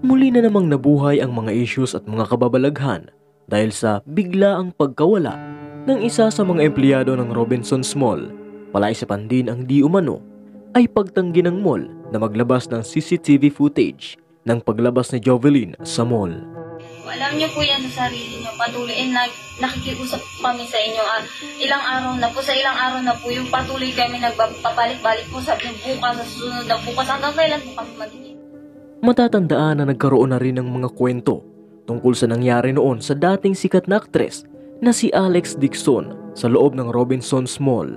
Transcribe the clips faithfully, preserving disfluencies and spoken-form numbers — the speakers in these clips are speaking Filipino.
Muli na namang nabuhay ang mga issues at mga kababalaghan dahil sa bigla ang pagkawala ng isa sa mga empleyado ng Robinsons Mall. Palaisipan din ang di umano ay pagtanggi ng mall na maglabas ng C C T V footage ng paglabas ni Jovelyn sa mall. Alam niyo po yan sa sarili niyo, patuloy, and nag, nakikiusap kami sa inyo. Ah, ilang araw na po, sa ilang araw na po, yung patuloy kami nagpapalik-balik po, sabi niyo bukas, sa susunod na bukas, hanggang kailan po kami magiging. Matatandaan na nagkaroon na rin ng mga kwento tungkol sa nangyari noon sa dating sikat na aktres na si Alex Dixon sa loob ng Robinsons Mall.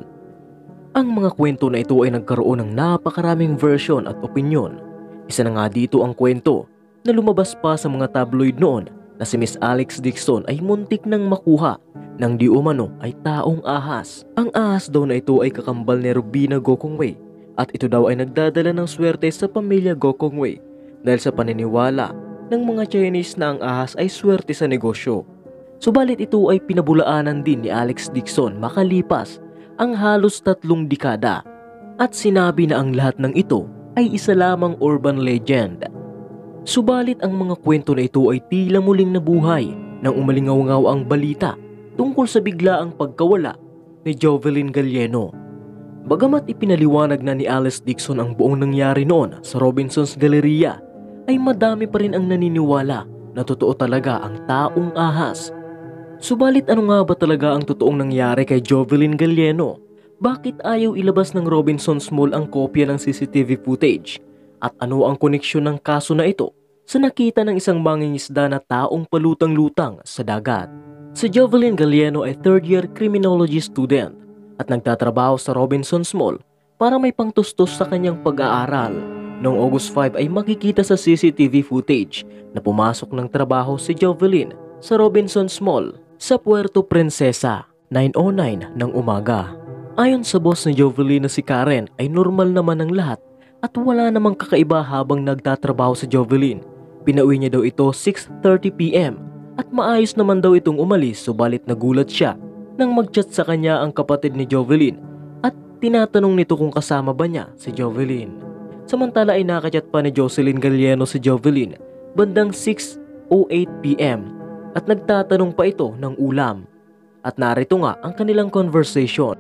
Ang mga kwento na ito ay nagkaroon ng napakaraming version at opinyon. Isa na nga dito ang kwento na lumabas pa sa mga tabloid noon na si Miss Alex Dixon ay muntik nang makuha ng di umano ay taong ahas. Ang ahas daw na ito ay kakambal ni Rubina Gokongwei at ito daw ay nagdadala ng swerte sa pamilya Gokongwei dahil sa paniniwala ng mga Chinese na ang ahas ay swerte sa negosyo. Subalit ito ay pinabulaanan din ni Alex Dixon makalipas ang halos tatlong dekada at sinabi na ang lahat ng ito ay isa lamang urban legend. Subalit ang mga kwento na ito ay tila muling nabuhay nang umalingaw-ngaw ang balita tungkol sa biglaang pagkawala ni Jovelyn Galieno. Bagamat ipinaliwanag na ni Alex Dixon ang buong nangyari noon sa Robinsons Galleria, ay madami pa rin ang naniniwala na totoo talaga ang taong ahas. Subalit ano nga ba talaga ang totoong nangyari kay Jovelyn Galieno? Bakit ayaw ilabas ng Robinsons Mall ang kopya ng C C T V footage? At ano ang koneksyon ng kaso na ito sa nakita ng isang mangingisda na taong palutang-lutang sa dagat? Si Jovelyn Galieno ay third year criminology student at nagtatrabaho sa Robinsons Mall para may pangtustos sa kanyang pag-aaral. Noong August five ay makikita sa C C T V footage na pumasok ng trabaho si Jovelyn sa Robinsons Mall sa Puerto Princesa nine oh nine ng umaga. Ayon sa boss ni Jovelyn na si Karen ay normal naman ang lahat at wala namang kakaiba habang nagtatrabaho si Jovelyn. Pinauwi niya daw ito six thirty p m at maayos naman daw itong umalis, subalit nagulat siya nang mag-chat sa kanya ang kapatid ni Jovelyn at tinatanong nito kung kasama ba niya si Jovelyn. Samantala ay nakachat pa ni Jocelyn Galieno si Jovelyn bandang six oh eight p m at nagtatanong pa ito ng ulam. At narito nga ang kanilang conversation.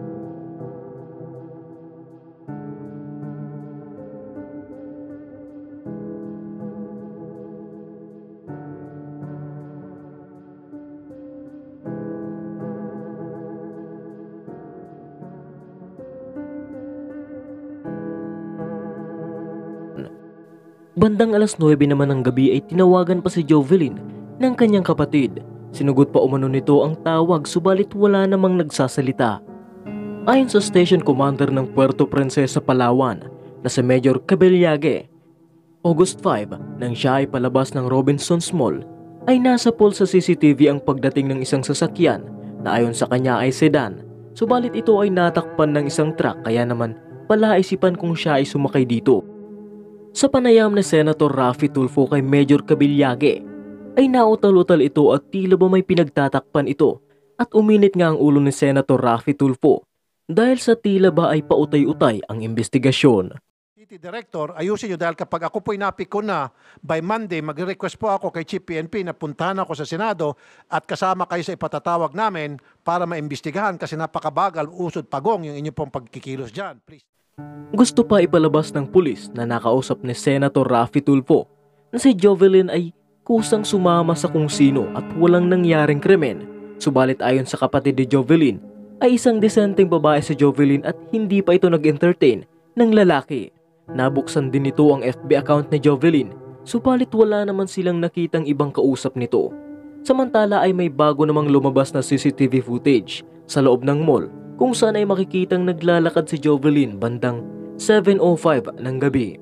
Bandang alas nuwebe naman ng gabi ay tinawagan pa si Jovelyn ng kanyang kapatid. Sinugot pa umano nito ang tawag, subalit wala namang nagsasalita. Ayon sa station commander ng Puerto Princesa, Palawan na si Major Cabellage, August five nang siya ay palabas ng Robinsons Mall ay nasa poll sa C C T V ang pagdating ng isang sasakyan na ayon sa kanya ay sedan. Subalit ito ay natakpan ng isang truck, kaya naman palaisipan kung siya ay sumakay dito. Sa panayam ni Senator Raffy Tulfo kay Major Cabellage ay nautal-utal ito at tila ba may pinagtatakpan ito, at uminit nga ang ulo ni Senator Raffy Tulfo dahil sa tila ba ay pautay-utay ang investigasyon. City Director, ayusin nyo dahil kapag ako po'y napiko na by Monday, mag-request po ako kay Chief P N P na puntahan ako sa Senado at kasama kayo sa ipatatawag namin para maimbestigahan kasi napakabagal, usod pagong yung inyong pong pagkikilos dyan. Please. Gusto pa ipalabas ng pulis na nakausap ni Senator Raffy Tulfo na si Jovelyn ay kusang sumama sa kung sino at walang nangyaring krimen. Subalit ayon sa kapatid ni Jovelyn ay isang disenteng babae si Jovelyn at hindi pa ito nag-entertain ng lalaki. Nabuksan din nito ang F B account ni Jovelyn, subalit wala naman silang nakitang ibang kausap nito. Samantala ay may bago namang lumabas na C C T V footage sa loob ng mall kung saan ay makikitang naglalakad si Jovelyn bandang seven oh five ng gabi.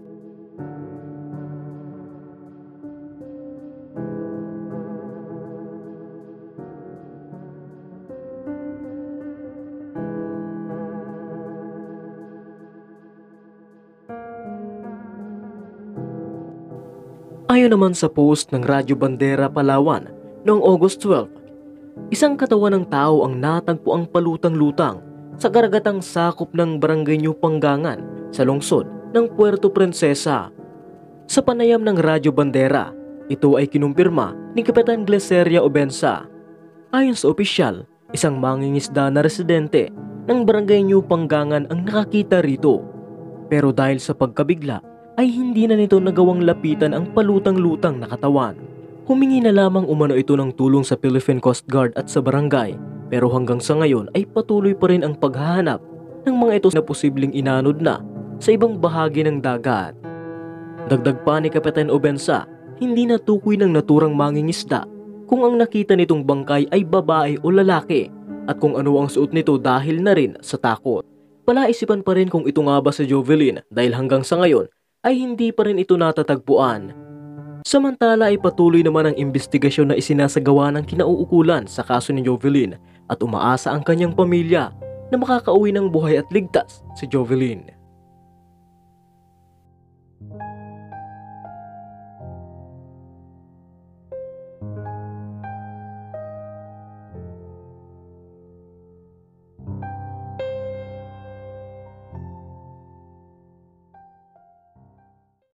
Ayon naman sa post ng Radyo Bandera Palawan noong August twelve, isang katawan ng tao ang natagpo ang palutang-lutang sa karagatang sakop ng Barangay New Panggangan sa lungsod ng Puerto Princesa. Sa panayam ng Radyo Bandera, ito ay kinumpirma ni Kapitan Gleseria Obensa. Ayon sa opisyal, isang mangingisda na residente ng barangay New Panggangan ang nakakita rito. Pero dahil sa pagkabigla ay hindi na nito nagawang lapitan ang palutang-lutang na katawan. Humingi na lamang umano ito ng tulong sa Philippine Coast Guard at sa barangay, pero hanggang sa ngayon ay patuloy pa rin ang paghahanap ng mga ito na posibleng inanod na sa ibang bahagi ng dagat. Dagdag pa ni Kapitan Obensa, hindi natukoy ng naturang mangingisda kung ang nakita nitong bangkay ay babae o lalaki at kung ano ang suot nito dahil na rin sa takot. Palaisipan pa rin kung ito nga ba si Jovelyn dahil hanggang sa ngayon ay hindi pa rin ito natatagpuan. Samantala ay patuloy naman ang investigasyon na isinasagawa ng kinauukulan sa kaso ni Jovelyn at umaasa ang kanyang pamilya na makakauwi ng buhay at ligtas si Jovelyn.